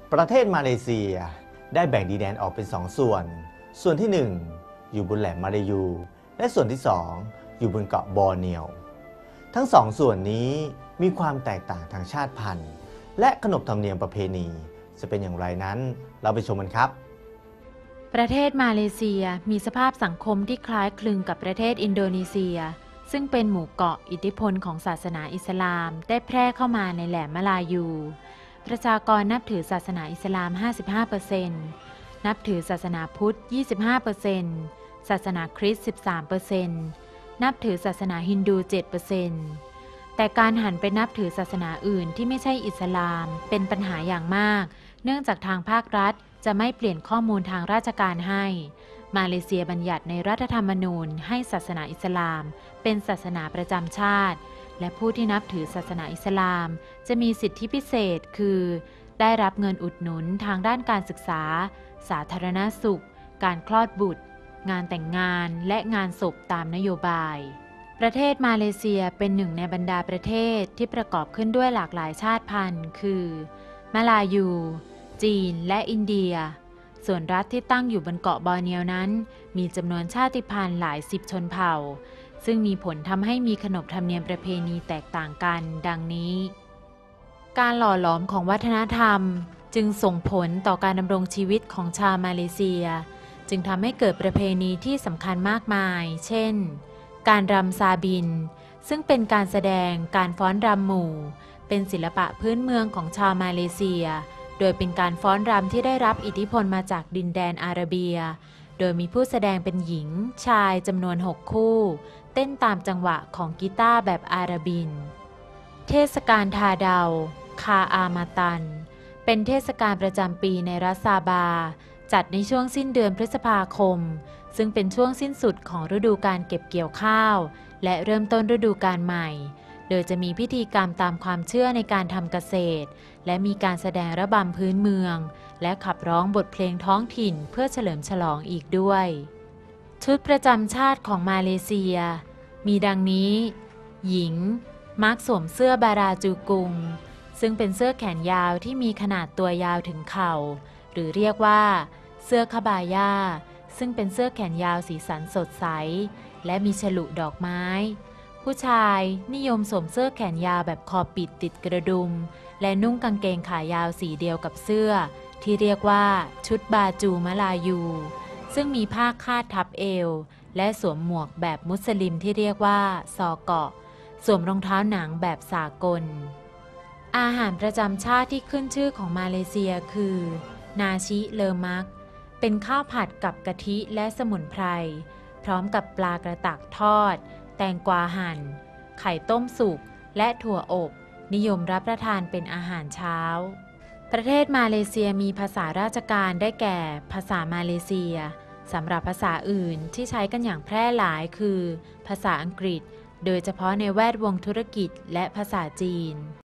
ประเทศมาเลเซียได้แบ่งดินแดนออกเป็น2 ส่วน ส่วนที่ 1 อยู่บนแหลมมาลายู และส่วนที่ 2 อยู่บนเกาะบอร์เนียว ทั้ง2 ส่วนนี้มีความแตกต่างทางชาติพันธุ์และขนบธรรมเนียมประเพณีจะเป็นอย่างไรนั้นเราไปชมกันครับประเทศมาเลเซียมีสภาพสังคมที่คล้ายคลึงกับประเทศอินโดนีเซียซึ่งเป็นหมู่เกาะอิทธิพลของศาสนาอิสลามได้แพร่เข้ามาในแหลมมาลายูประชากรนับถือศาสนาอิสลาม 55% นับถือศาสนาพุทธ 25% ศาสนาคริสต์ 13% นับถือศาสนาฮินดู 7%แต่การหันไปนับถือศาสนาอื่นที่ไม่ใช่อิสลามเป็นปัญหาอย่างมากเนื่องจากทางภาครัฐจะไม่เปลี่ยนข้อมูลทางราชการให้มาเลเซียบัญญัติในรัฐธรรมนูญให้ศาสนาอิสลามเป็นศาสนาประจำชาติและผู้ที่นับถือศาสนาอิสลามจะมีสิทธิพิเศษคือได้รับเงินอุดหนุนทางด้านการศึกษาสาธารณสุขการคลอดบุตรงานแต่งงานและงานศพตามนโยบายประเทศมาเลเซียเป็นหนึ่งในบรรดาประเทศที่ประกอบขึ้นด้วยหลากหลายชาติพันธุ์คือมาลายูจีนและอินเดียส่วนรัฐที่ตั้งอยู่บนเกาะบอร์เนียวนั้นมีจำนวนชาติพันธุ์หลายสิบชนเผ่าซึ่งมีผลทำให้มีขนบธรรมเนียมประเพณีแตกต่างกันดังนี้การหล่อหลอมของวัฒนธรรมจึงส่งผลต่อการดำรงชีวิตของชาวมาเลเซียจึงทำให้เกิดประเพณีที่สำคัญมากมายเช่นการรำซาบินซึ่งเป็นการแสดงการฟ้อนรำหมู่เป็นศิลปะพื้นเมืองของชาวมาเลเซียโดยเป็นการฟ้อนรำที่ได้รับอิทธิพลมาจากดินแดนอาระเบียโดยมีผู้แสดงเป็นหญิงชายจำนวน6 คู่เต้นตามจังหวะของกีตาร์แบบอาราบินเทศกาลทาเดาคาอามาตันเป็นเทศกาลประจำปีในรัฐซาบาจัดในช่วงสิ้นเดือนพฤษภาคมซึ่งเป็นช่วงสิ้นสุดของฤดูการเก็บเกี่ยวข้าวและเริ่มต้นฤดูกาลใหม่โดยจะมีพิธีกรรมตามความเชื่อในการทำเกษตรและมีการแสดงระบำพื้นเมืองและขับร้องบทเพลงท้องถิ่นเพื่อเฉลิมฉลองอีกด้วยชุดประจำชาติของมาเลเซียมีดังนี้หญิงมักสวมเสื้อบาราจูกุงซึ่งเป็นเสื้อแขนยาวที่มีขนาดตัวยาวถึงเข่าหรือเรียกว่าเสื้อคบาย่าซึ่งเป็นเสื้อแขนยาวสีสันสดใสและมีฉลุดอกไม้ผู้ชายนิยมสวมเสื้อแขนยาวแบบคอปิดติดกระดุมและนุ่งกางเกงขายาวสีเดียวกับเสื้อที่เรียกว่าชุดบาจูมะลายูซึ่งมีผ้าคาดทับเอวและสวมหมวกแบบมุสลิมที่เรียกว่าซอเกาะสวมรองเท้าหนังแบบสากลอาหารประจำชาติที่ขึ้นชื่อของมาเลเซียคือนาชิเลอมักเป็นข้าวผัดกับกะทิและสมุนไพรพร้อมกับปลากระตักทอดแตงกวาหั่นไข่ต้มสุกและถั่วอบนิยมรับประทานเป็นอาหารเช้าประเทศมาเลเซียมีภาษาราชการได้แก่ภาษามาเลเซียสำหรับภาษาอื่นที่ใช้กันอย่างแพร่หลายคือภาษาอังกฤษโดยเฉพาะในแวดวงธุรกิจและภาษาจีน